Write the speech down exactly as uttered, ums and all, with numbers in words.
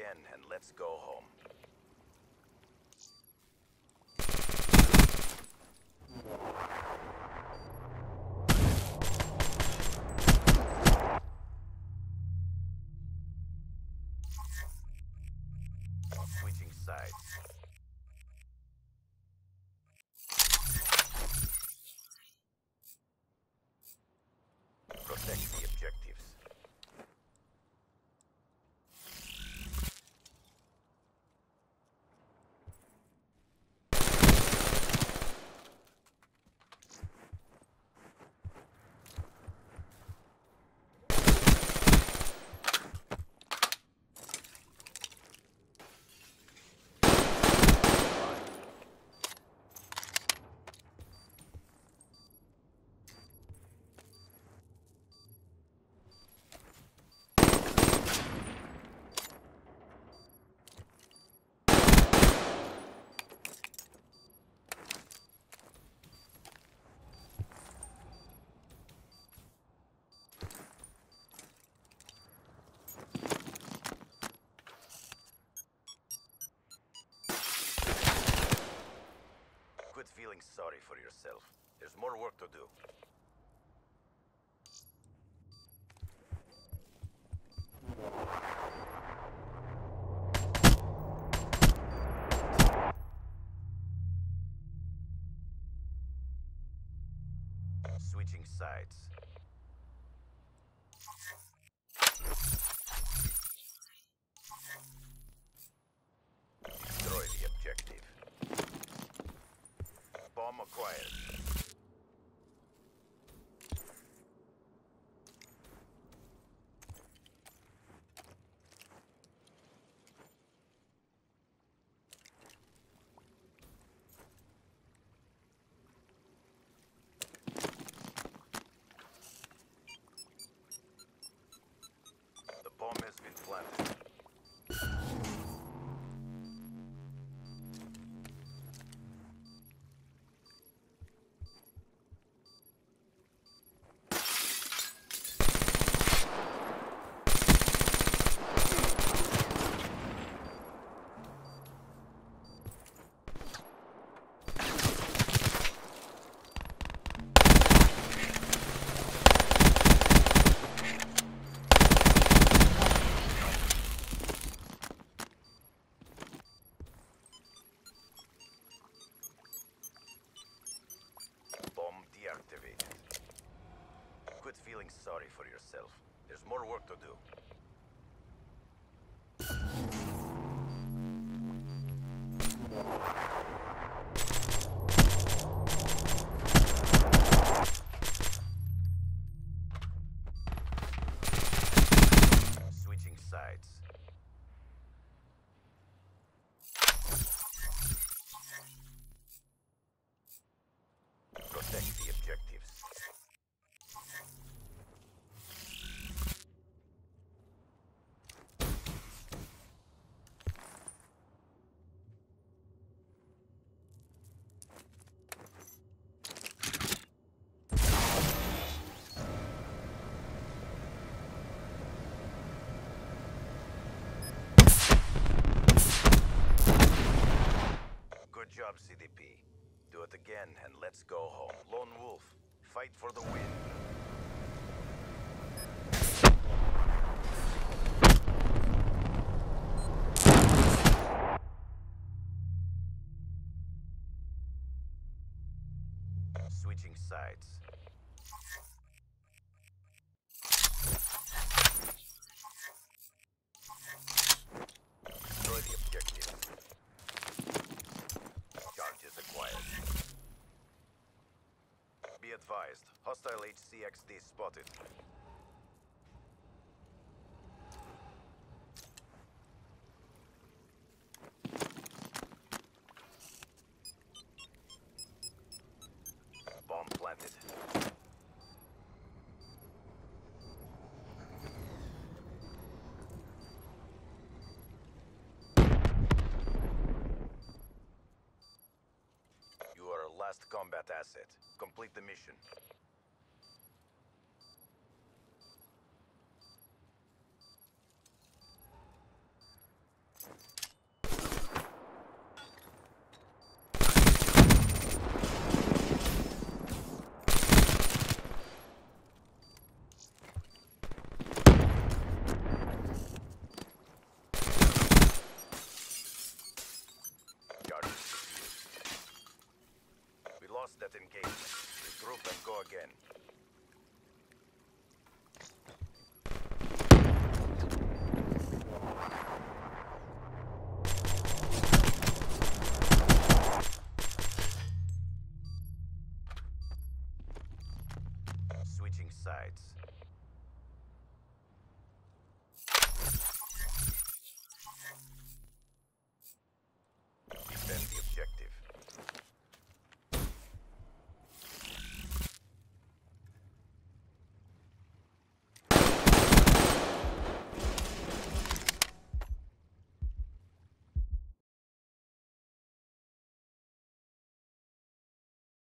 again and let's go home. Switching sides. Protect the objectives. Quit feeling sorry for yourself. There's more work to do. Switching sides. Destroy the objective. Bomb acquired. The bomb has been planted. Quit feeling sorry for yourself. There's more work to do. Switching sides. Protect the objectives. Good job, C D P. Do it again and let's go home. Lone Wolf, fight for the win. Switching sides. Destroy the objective. Charges acquired. Be advised, hostile H C X D spotted. Bomb planted. You are our last combat asset. Complete the mission. Switching sides.